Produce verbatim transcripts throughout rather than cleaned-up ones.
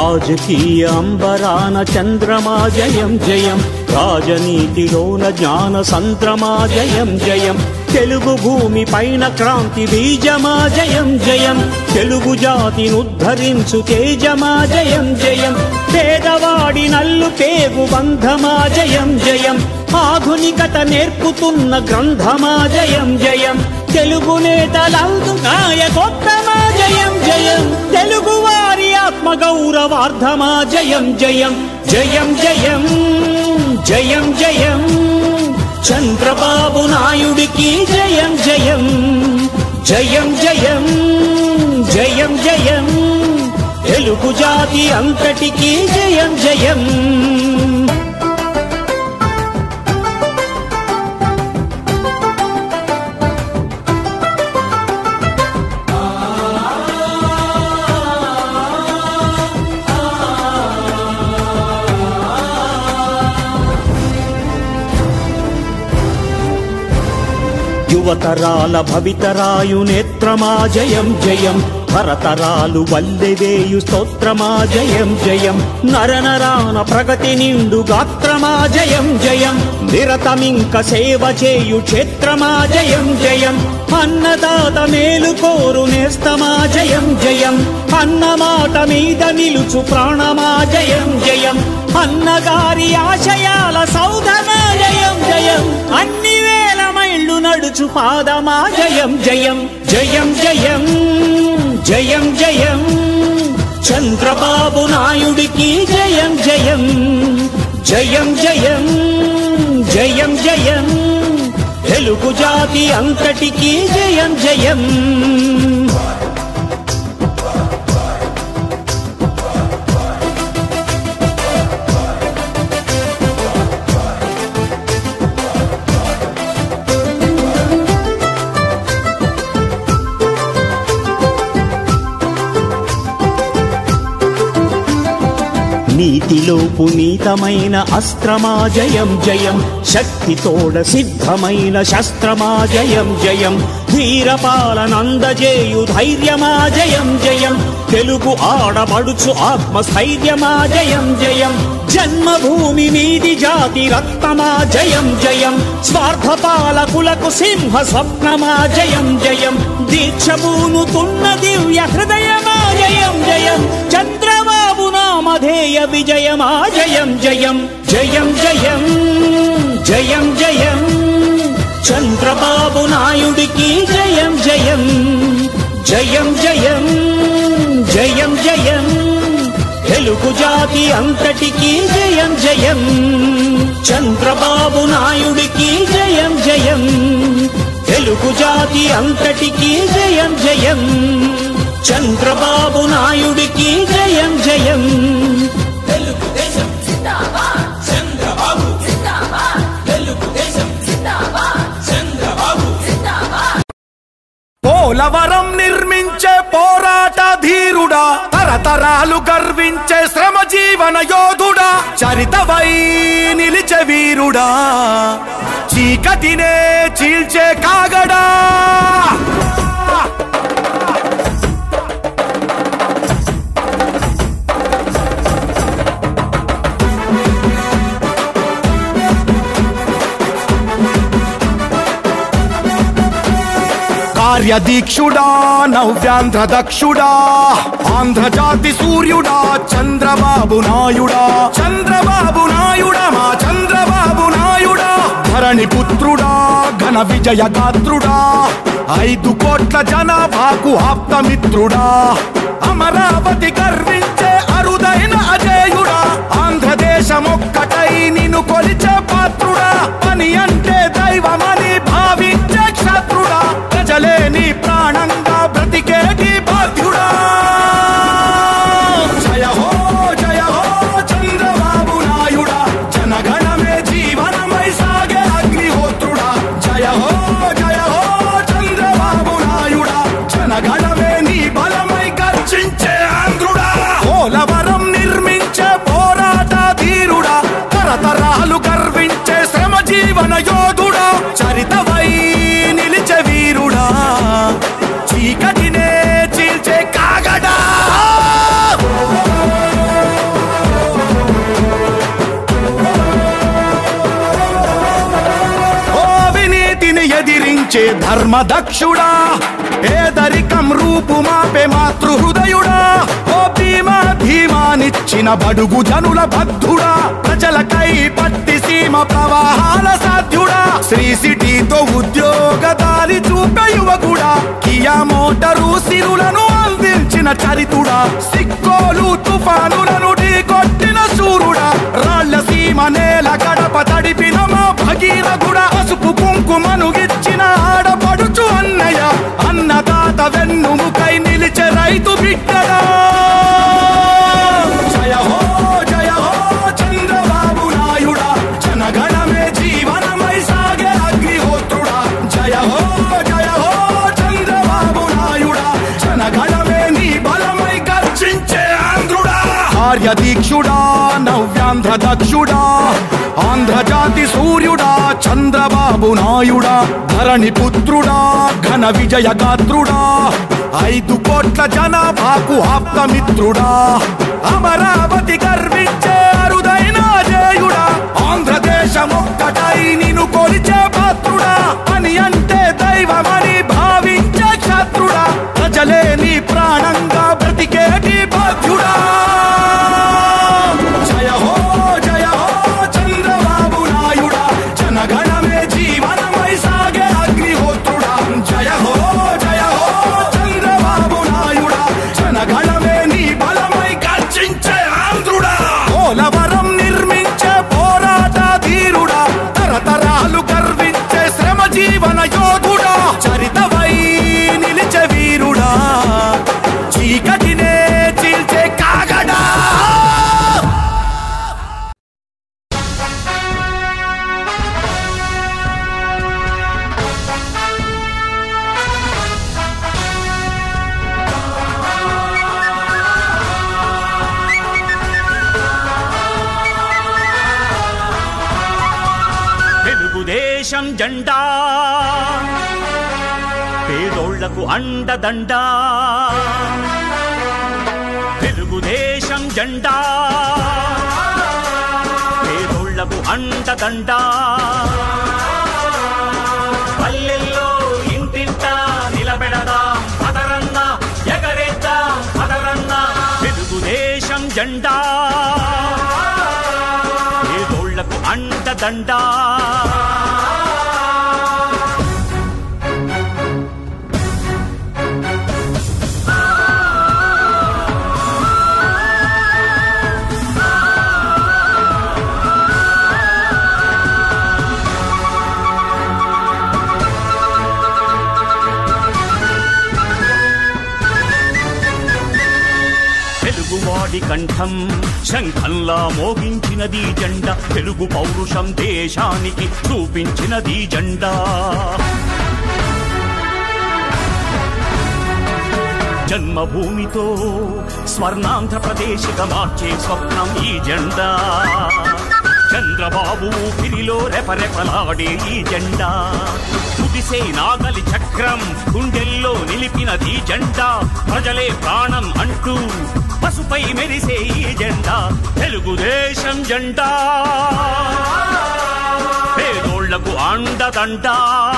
రాజకీయ అంబరాన చంద్రమా జయం జయం, రాజనీతిలోన జ్ఞాన సంద్రమా జయం జయం, తెలుగు భూమి పైన క్రాంతి బీజమా జయం జయం, తెలుగు జాతినుద్ధరించు తేజమా జయం జయం, పేదవాడి నల్లు పేగు బంధమా జయం జయం, ఆధునికత నేర్పుతున్న గ్రంథమా జయం జయం, తెలుగు నేతలందు నాయకోత్తమా జయం జయం, తెలుగు వారి ఆత్మ గౌరవార్థమా జయం జయం, జయం జయం జయం జయం, చంద్రబాబు నాయుడికి జయం జయం, జయం జయం జయం జయం, తెలుగు జాతి అంతటికి జయం జయం. యువతరాల భవితరాయు నేత్రమా జయం జయం, భరతరాలు వల్లెవేయు స్తోత్రమా జయం జయం, నరనరాన ప్రగతి నిండు గాత్రమా జయం జయం, నిరతమింక సేవ చేయు క్షేత్రమా జయం జయం, అన్నదాత మేలు కోరు నేస్తమా జయం జయం, అన్నమాట మీద నిలుచు ప్రాణమా జయం జయం, అన్నగారి ఆశయాల సౌధమా జయం జయం, అన్ని వేల మైళ్ళు నడుచు పాదమా జయం జయం, జయం జయం జయం జయం, చంద్రబాబు నాయుడికి జయం జయం, జయం జయం జయం జయం, తెలుగు జాతి అంతటికి జయం జయం. నీతిలో పునీతమైన అస్త్రమా జయం జయం, శక్తితోడ సిద్ధమైన శస్త్రమా జయం జయం, వీరపాలనందజేయు ధైర్యమా జయం జయం, తెలుగు ఆడబడుచు ఆత్మస్థైర్యమా జయం జయం, జన్మభూమి మీది జాతి రక్తమా జయం జయం, స్వార్థపాలకులకు సింహ స్వప్నమా జయం జయం, దీక్షభూనుతున్న దివ్య హృదయమా జయం జయం, చంద్రబాబు నామధేయ విజయమా జయం జయం, జయం జయం జయం జయం, చంద్రబాబు నాయుడికి జయం జయం, జయం జయం జయం జయం, తెలుగు జాతి అంతటికి జయం జయం, చంద్రబాబు నాయుడికి జయం జయం, తెలుగు జాతి అంతటికి జయం జయం, చంద్రబాబు నాయుడికి జయం జయం. తెలుగుదేశం జిందాబాద్, చంద్రబాబు జిందాబాద్, తెలుగుదేశం జిందాబాద్, చంద్రబాబు జిందాబాద్. పోలవరం నిర్మించే పోరాట ధీరుడా, తరతరాలు గర్వించే శ్రమ జీవన యోధుడా, చరితవై నిలిచే వీరుడా, చీకటినే చీల్చే కాగడా. కార్యదీక్షుడా, నవ్యాంధ్ర దక్షుడా, ఆంధ్రజాతి సూర్యుడా, చంద్రబాబు నాయుడా, చంద్రబాబు నాయుడా, మా చంద్రబాబు నాయుడా, ధరణి పుత్రుడా, ఘన విజయ గాత్రుడా, ఐదు కోట్ల జనాభాకు ఆప్తమిత్రుడా, అమరావతి గర్వించే అరుదైన అజేయుడా, ఆంధ్రదేశమొక్కటై నిన్ను కొలిచే పాత్రుడా, పని అంటే దైవమని భావించే క్షత్రుడా, ప్రజలే నీ ప్రాణంగా బ్రతికేటి బాధ్యుడా. జయ హో జయ హో చంద్రబాబు నాయుడా, జనగణమే జీవనమై సాగే అగ్నిహోత్రుడా, జయ హో జయ హో చంద్రబాబు నాయుడా, జనగణమే నీ బలమై గర్జించే ఆంధ్రుడా. పోలవరం నిర్మించే పోరాట ధీరుడా, పాలించే ధర్మదక్షుడా పేదరికం రూపు మాపే మాతృహృదయుడా ఓ భీమా ధీమానిచ్చిన బడుగు జనుల బద్ధుడా ప్రజలకై పట్టి సీమ ప్రవాహాల సాధ్యుడా శ్రీ సిటీతో ఉద్యోగ దారి చూపే యువకుడా కియా మోటారు సిరులను అందించిన చరితుడా సిక్కోలు తుఫానులను ఢీకొట్టిన శూరుడా రాళ్ల సీమ నేల గడప తడిపిన మా భగీరథుడా పసుపు కుంకుమను ఇచ్చిన ఆడపడుచు అన్నయ్య అన్నదాత వెన్నుముకై నిలిచే రైతు బిడ్డడా జయ హో జయ హో చంద్రబాబు నాయుడా జనగణమే జీవనమై సాగే అగ్నిహోత్రుడా జయ హో జయ హో చంద్రబాబు నాయుడా జనగణమే నీ బలమై గర్జించే ఆంధ్రుడా కార్యదీక్షుడా నవ్యాంధ్ర దక్షుడా ఆంధ్రజాతి సూర్యుడా చంద్రబాబు నాయుడా ధరణి పుత్రుడా ఘన విజయ గాత్రుడా ఐదు కోట్ల జనాభాకు ఆప్తమిత్రుడా అమరావతి గర్వించే అరుదైన జేయుడా ఆంధ్రదేశమొక్కటై నిన్ను కొలిచే పాత్రుడా అని అంటే దైవమని భావించే క్షత్రుడా ప్రజలే నీ ప్రాణంగా బ్రతికేటి బాధ్యుడా జయ హో జయ హో చంద్రబాబు నాయుడా జనగణమే జీవనమై సాగే అగ్నిహోత్రుడా జయ హో జయ హో చంద్రబాబు నాయుడా జనగణమే నీ బలమై గర్జించే ఆంధ్రుడా పోలవరం నిర్మించే పోరాట ధీరుడా తరతరాలు గర్వించే శ్రమ జీవన యోధుడా చరితవై నిలిచే వీరుడా చీకటినే చీల్చే కాగడా తెలుగుదేశం జెండా పేదోళ్లకు అండదండా తెలుగుదేశం జెండా పేదోళ్లకు అండదండా పల్లెల్లో ఇంటింట నిలబెడదాం పదరన్న ఎగరేద్దాం పదరన్న తెలుగుదేశం జెండా పేదోళ్లకు అండదండా తెలుగువాడి కంఠం శంఖంలా మోగించినది జెండా తెలుగు పౌరుషం దేశానికి చూపించినది జెండా జన్మభూమితో స్వర్ణాంధ్రప్రదేశ్గా మార్చే స్వప్నం ఈ జెండా చంద్రబాబు ఊపిరిలో రెపరెపలాడే ఈ జెండా కుదిసే నాగలి చక్రం గుండెల్లో నిలిపినది జెండా ప్రజలే ప్రాణం అంటూ పసుపై మెరిసే ఈ జెండా తెలుగుదేశం జెండా పేదోళ్లకు అండదండా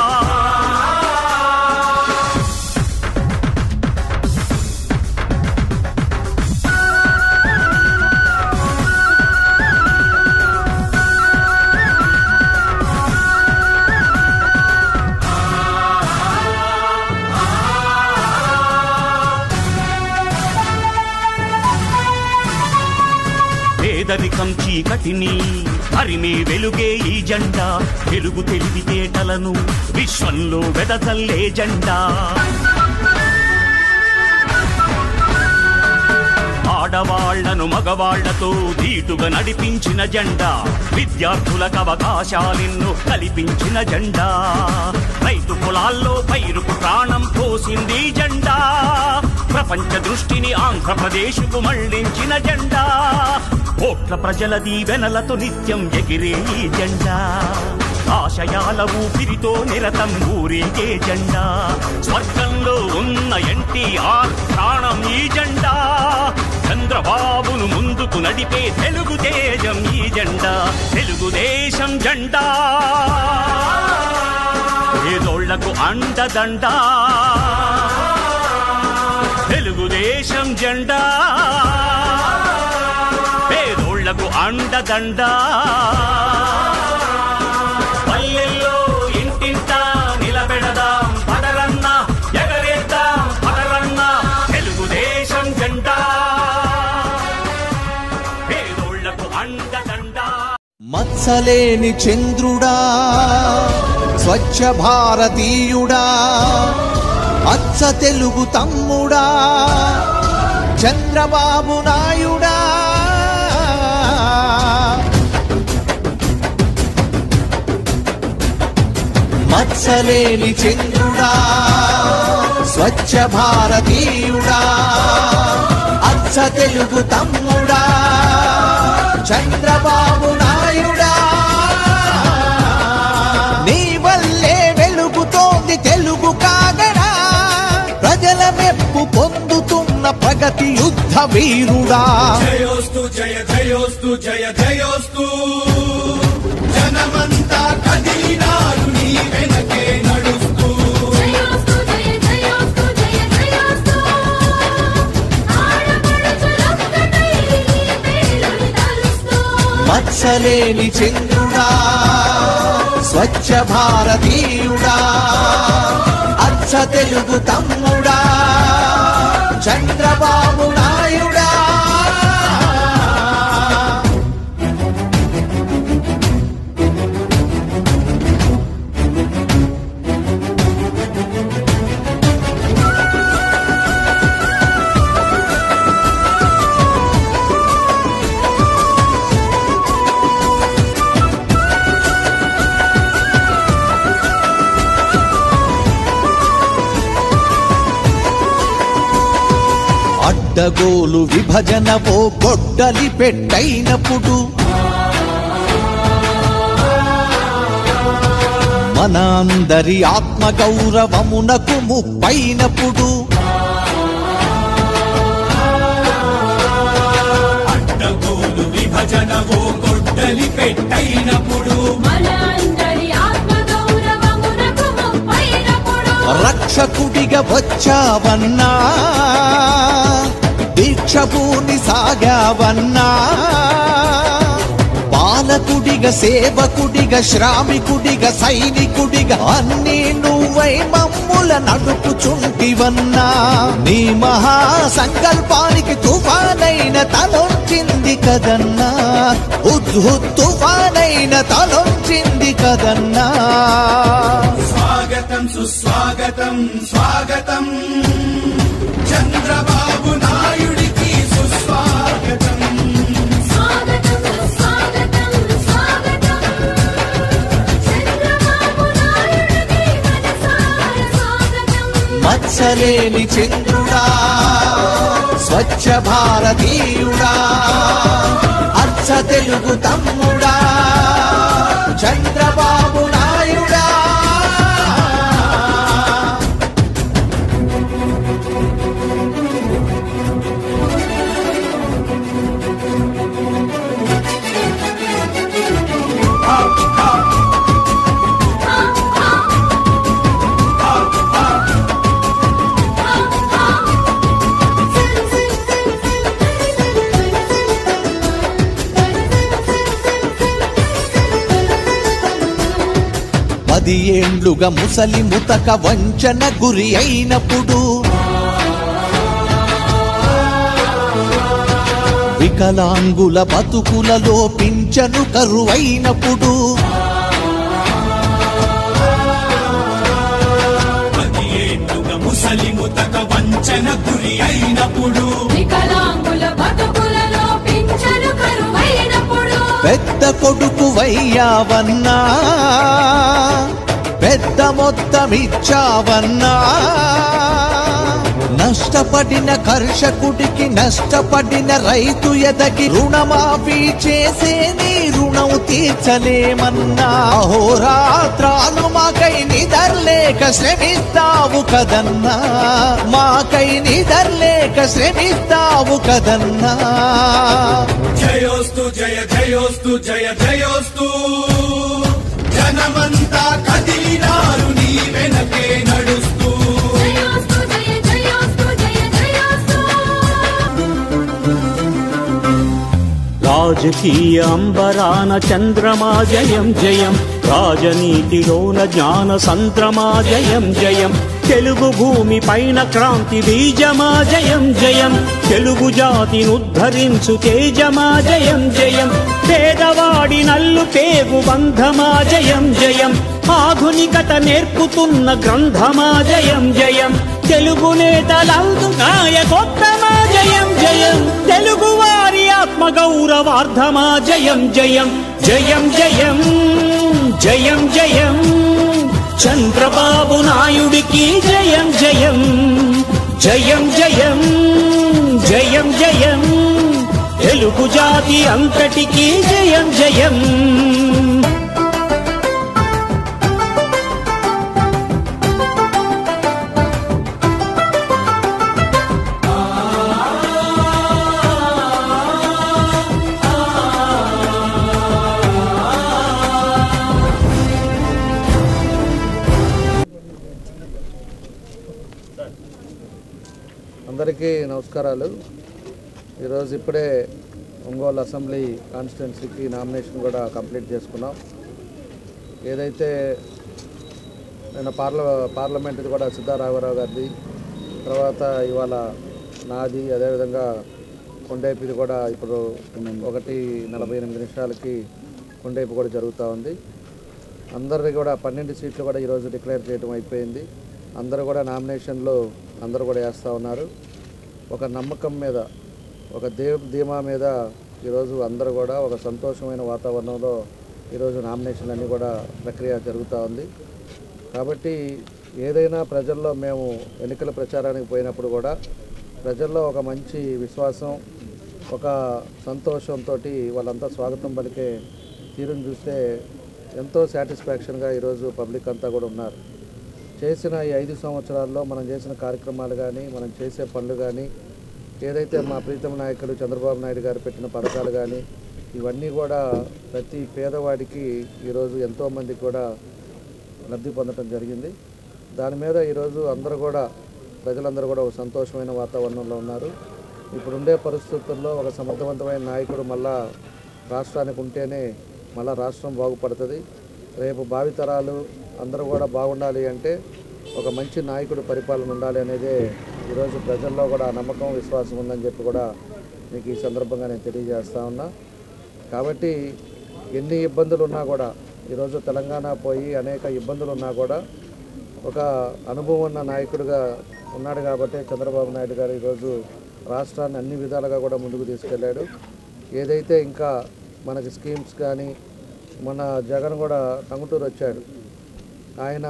పేదరికం చీకటిని హరిమే వెలుగే ఈ జెండా తెలుగు తెలివితేటలను విశ్వంలో వెదజల్లే జెండా ఆడవాళ్లను మగవాళ్లతో ధీటుగా నడిపించిన జెండా విద్యార్థులకు అవకాశాలెన్నో కల్పించిన జెండా రైతు పొలాల్లో పైరుకు ప్రాణం పోసింది జెండా ప్రపంచ దృష్టిని ఆంధ్రప్రదేశ్కు మళ్లించిన జెండా కోట్ల ప్రజల దీవెనలతో నిత్యం ఎగిరే ఈ జెండా ఆశయాల ఊపిరితో నిరతం ఊరేగే జెండా స్వర్గంలో ఉన్న ఎన్టీఆర్ ప్రాణం ఈ జెండా చంద్రబాబును ముందుకు నడిపే తెలుగు తేజం ఈ జెండా తెలుగుదేశం జెండా పేదోళ్లకు అండదండ తెలుగుదేశం జెండా పేదోళ్లకు అండదండ పల్లెల్లో ఇంటింట నిలబెడదాం పదరన్న ఎగరేద్దాం పదరన్న తెలుగుదేశం జెండా పేదోళ్లకు అండదండ మత్సలేని చంద్రుడా స్వచ్ఛ భారతీయుడా అచ్చ తెలుగు తమ్ముడా చంద్రబాబు నాయుడా మత్సలేని చంద్రుడా స్వచ్ఛ భారతీయుడా అచ్చ తెలుగు తమ్ముడా చంద్రబాబు నాయుడా నీ వల్లే వెలుగుతోంది తెలుగు కాగడా ప్రజల మెప్పు పొందుతున్న ప్రగతి యుద్ధ వీరుడా జయోస్తు జయ జయోస్తు జయ జయోస్తు జనమంతా కదిలినారు నీ వెనకే నడుస్తూ జయోస్తు జయ జయోస్తు జయ జయోస్తు ఆడపడుచులొక్కటై నీ పేరుని తలుస్తూ మత్సలేని చంద్రుడా స్వచ్ఛ భారతీయుడా అచ్చ తెలుగు తమ్ముడా చంద్రబాబు నాయుడా అడ్డగోలు విభజనవో గొడ్డలి పెట్టైనప్పుడు మన అందరి ఆత్మ గౌరవమునకు ముప్పైనప్పుడు అడ్డగోలు విభజనవో గొడ్డలి పెట్టైనప్పుడు మన అందరి ఆత్మ గౌరవమునకు ముప్పైనప్పుడు రక్షకుడిగా వచ్చావన్నా దీక్షభూని సాగావన్నా పాలకుడిగా సేవకుడిగా శ్రామికుడిగా సైనికుడిగా అన్నీ నువ్వై మమ్ముల నడుపుచుంటివన్నా నీ మహా సంకల్పానికి తుఫానైన తలొంచింది కదన్నా ఉద్హుత్ తుఫానైన తలొంచింది కదన్నా స్వాగతం సుస్వాగతం స్వాగతం చంద్రబాబు నాయుడికి సుస్వాగతం స్వాగతం స్వాగతం స్వాగతం చంద్రబాబు నాయుడికి మనసార స్వాగతం మత్సలేని చంద్రుడా స్వచ్ఛ భారతీయుడా అచ్చ తెలుగు తమ్ముడా చంద్రబాబు నాయుడా పది ఏండ్లుగా ముసలి ముతక వంచన గురి అయినప్పుడు వికలాంగుల బతుకులలో పింఛను కరువైనప్పుడు పది ఏళ్ళుగా ముసలి ముతక వంచన గురి అయినప్పుడు వికలాంగుల బతుకులలో పింఛను కరువైనప్పుడు పెద్ద కొడుకు వయ్యావన్నా పెద్ద మొత్తం ఇచ్చావన్నా నష్టపడిన కర్షకుడికి నష్టపడిన రైతు ఎదగి రుణమాఫీ చేసే నీ రుణం తీర్చలేమన్నా అహోరాత్రాలు మాకై నిదర్లేక శ్రమిస్తావు కదన్నా మాకై నిదర్లేక శ్రమిస్తావు కదన్నా జయోస్తు జయ జయోస్తు జయ జయోస్తు జనమంతా కదిలినారు నీ వెనకే నడుస్తూ. జయోస్తు జయ జయోస్తు జయ జయోస్తు. రాజకీయ అంబరాన చంద్రమా జయం జయం, రాజనీతిలోన జ్ఞాన సంద్రమా జయం జయం, తెలుగు భూమి పైన క్రాంతి బీజమా జయం జయం, తెలుగు జాతిని ఉద్ధరించు తేజమా జయం జయం, పేదవాడి నల్లు పేగు బంధమా జయం జయం, ఆధునికత నేర్పుతున్న గ్రంథమా జయం జయం, తెలుగు నేతలందు నాయకోత్తమా జయం జయం, తెలుగు వారి ఆత్మ గౌరవార్థమా జయం జయం జయం జయం జయం జయం, చంద్రబాబు నాయుడికి జయం జయం జయం జయం జయం జయం, తెలుగు జాతి అంతటికీ జయం జయం. అందరికీ నమస్కారాలు. ఈరోజు ఇప్పుడే ఒంగోలు అసెంబ్లీ కాన్స్టిట్యున్సీకి నామినేషన్ కూడా కంప్లీట్ చేసుకున్నాం. ఏదైతే నేను పార్ల పార్లమెంట్ది కూడా సిద్ధారాఘవరావు గారిది, తర్వాత ఇవాళ నాది, అదేవిధంగా కొండేపిది కూడా ఇప్పుడు ఒకటి నలభై ఎనిమిది నిమిషాలకి కొండేపు కూడా జరుగుతూ ఉంది. అందరిది కూడా పన్నెండు సీట్లు కూడా ఈరోజు డిక్లేర్ చేయడం అయిపోయింది. అందరూ కూడా నామినేషన్లు అందరూ కూడా వేస్తూ ఉన్నారు. ఒక నమ్మకం మీద, ఒక దేవ ధీమా మీద ఈరోజు అందరూ కూడా ఒక సంతోషమైన వాతావరణంలో ఈరోజు నామినేషన్లు అన్నీ కూడా ప్రక్రియ జరుగుతూ ఉంది. కాబట్టి ఏదైనా ప్రజల్లో మేము ఎన్నికల ప్రచారానికి పోయినప్పుడు కూడా ప్రజల్లో ఒక మంచి విశ్వాసం, ఒక సంతోషంతో వాళ్ళంతా స్వాగతం పలికే తీరును చూస్తే ఎంతో సాటిస్ఫాక్షన్గా ఈరోజు పబ్లిక్ అంతా కూడా ఉన్నారు. చేసిన ఈ ఐదు సంవత్సరాల్లో మనం చేసిన కార్యక్రమాలు కానీ, మనం చేసే పనులు కానీ, ఏదైతే మా ప్రీతమ నాయకుడు చంద్రబాబు నాయుడు గారు పెట్టిన పథకాలు కానీ, ఇవన్నీ కూడా ప్రతి పేదవాడికి ఈరోజు ఎంతోమందికి కూడా లబ్ధి పొందడం జరిగింది. దాని మీద ఈరోజు అందరూ కూడా ప్రజలందరూ కూడా ఒక సంతోషమైన వాతావరణంలో ఉన్నారు. ఇప్పుడుండే పరిస్థితుల్లో ఒక సమర్థవంతమైన నాయకుడు మళ్ళా రాష్ట్రానికి ఉంటేనే మళ్ళా రాష్ట్రం బాగుపడుతుంది. రేపు భావితరాలు అందరూ కూడా బాగుండాలి అంటే ఒక మంచి నాయకుడు పరిపాలన ఉండాలి అనేదే ఈరోజు ప్రజల్లో కూడా నమ్మకం, విశ్వాసం ఉందని చెప్పి కూడా మీకు ఈ సందర్భంగా నేను తెలియజేస్తా ఉన్నా. కాబట్టి ఎన్ని ఇబ్బందులు ఉన్నా కూడా ఈరోజు తెలంగాణ పోయి అనేక ఇబ్బందులు ఉన్నా కూడా ఒక అనుభవం ఉన్న నాయకుడిగా ఉన్నాడు కాబట్టి చంద్రబాబు నాయుడు గారు ఈరోజు రాష్ట్రాన్ని అన్ని విధాలుగా కూడా ముందుకు తీసుకెళ్ళాడు. ఏదైతే ఇంకా మనకి స్కీమ్స్ కానీ, మన జగన్ కూడా టంగుటూరు వచ్చాడు, ఆయన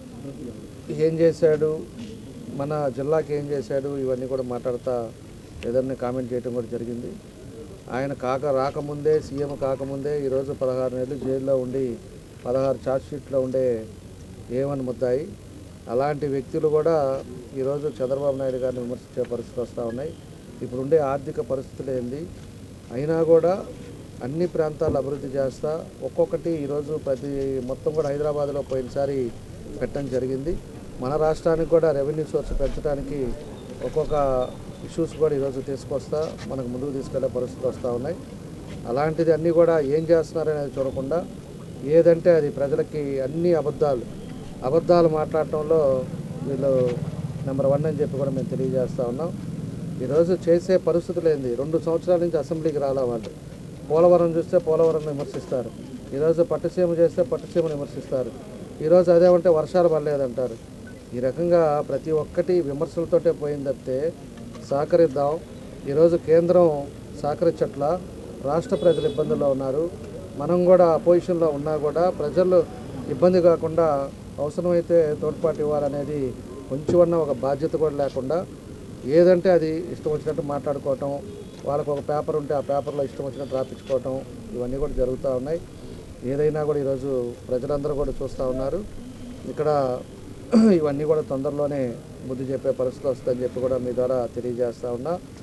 ఏం చేశాడు, మన జిల్లాకి ఏం చేశాడు, ఇవన్నీ కూడా మాట్లాడుతూ ఏదన్నా కామెంట్ చేయడం కూడా జరిగింది. ఆయన కాక రాకముందే, సీఎం కాకముందే ఈరోజు పదహారు నెలలు జైల్లో ఉండి పదహారు ఛార్జ్షీట్లో ఉండే ఏమని ముద్దాయి. అలాంటి వ్యక్తులు కూడా ఈరోజు చంద్రబాబు నాయుడు గారిని విమర్శించే పరిస్థితులు వస్తూ ఉన్నాయి. ఇప్పుడుండే ఆర్థిక పరిస్థితులు ఏంది, అయినా కూడా అన్ని ప్రాంతాలు అభివృద్ధి చేస్తా ఒక్కొక్కటి ఈరోజు ప్రతి మొత్తం కూడా హైదరాబాద్లో పోయినసారి పెట్టడం జరిగింది. మన రాష్ట్రానికి కూడా రెవెన్యూ సోర్స్ పెంచడానికి ఒక్కొక్క ఇష్యూస్ కూడా ఈరోజు తీసుకొస్తా మనకు ముందుకు తీసుకెళ్లే పరిస్థితులు వస్తూ ఉన్నాయి. అలాంటిది అన్నీ కూడా ఏం చేస్తున్నారనేది చూడకుండా ఏదంటే అది ప్రజలకి అన్ని అబద్ధాలు అబద్ధాలు మాట్లాడటంలో వీళ్ళు నెంబర్ వన్ అని చెప్పి కూడా మేము తెలియజేస్తూ ఉన్నాం. ఈరోజు చేసే పరిస్థితులు ఏంది, రెండు సంవత్సరాల నుంచి అసెంబ్లీకి రాలా వాళ్ళు. పోలవరం చూస్తే పోలవరం విమర్శిస్తారు, ఈరోజు పట్టుసీమ చేస్తే పట్టుసీమను విమర్శిస్తారు, ఈరోజు అదేమంటే వర్షాలు పడలేదంటారు. ఈ రకంగా ప్రతి ఒక్కటి విమర్శలతోటే పోయింది తప్పితే సహకరిద్దాం. ఈరోజు కేంద్రం సహకరించట్ల, రాష్ట్ర ప్రజలు ఇబ్బందుల్లో ఉన్నారు. మనం కూడా అపోజిషన్లో ఉన్నా కూడా ప్రజలు ఇబ్బంది కాకుండా అవసరమైతే తోడ్పాటు ఇవ్వాలనేది కొంచెమన్నా ఒక బాధ్యత కూడా లేకుండా ఏదంటే అది ఇష్టం వచ్చినట్టు మాట్లాడుకోవటం, వాళ్ళకు ఒక పేపర్ ఉంటే ఆ పేపర్లో ఇష్టం వచ్చినట్టు రాపించుకోవటం, ఇవన్నీ కూడా జరుగుతూ ఉన్నాయి. ఏదైనా కూడా ఈరోజు ప్రజలందరూ కూడా చూస్తూ ఉన్నారు. ఇక్కడ ఇవన్నీ కూడా తొందరలోనే బుద్ధి చెప్పే పరిస్థితి వస్తుందని చెప్పి కూడా మీ ద్వారా తెలియజేస్తూ ఉన్నా.